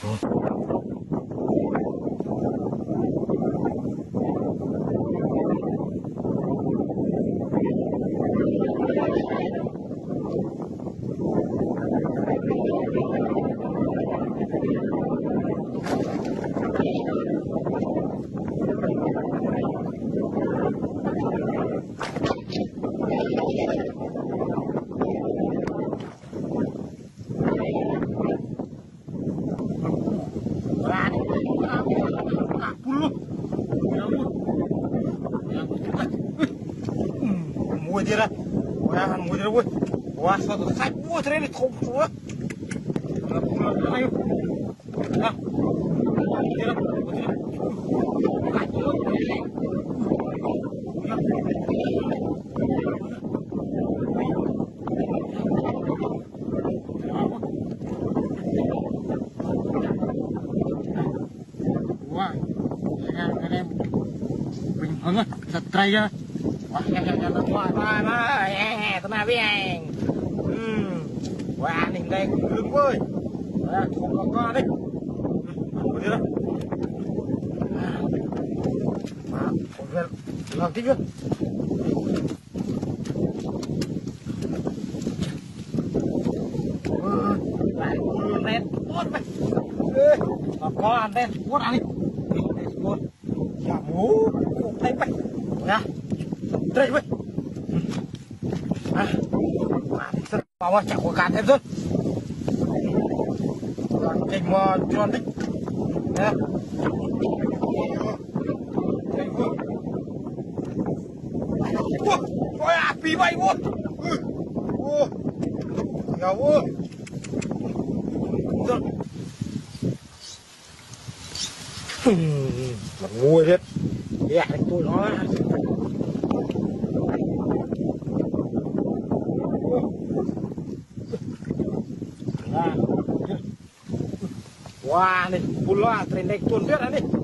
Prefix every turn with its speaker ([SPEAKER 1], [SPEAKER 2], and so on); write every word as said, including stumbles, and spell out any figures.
[SPEAKER 1] Mua đi ra, mua mua đi ra vui, quá sao tụi khách mua thế này thùng chúa, này, đi ra, wow, anh em bình hứng á, giật tray ra. Wah, ya ya ya wah wah wah eh tenang biang. Hmm. Wah, ning đây lưng ơi. Đó, không có con đấy. Đi đó. Mà, còn về làm tí nữa. Lại lên tuốt mày. Ê, mà có ăn đen, tuốt ăn đi. Đi tuốt. Chả mú, không thấy mày. Nha. Đây vậy. À, bảo mà chẳng có cán thêm rồi. Trình mà tròn đấy. Nè. Đây vừa. Ủa, ôi à, phí bay luôn. Ủa, nghèo ơi. Được. Mà ngu hết. Dạ, tôi nói. Wah, nih, pula trendek tuan dia nih.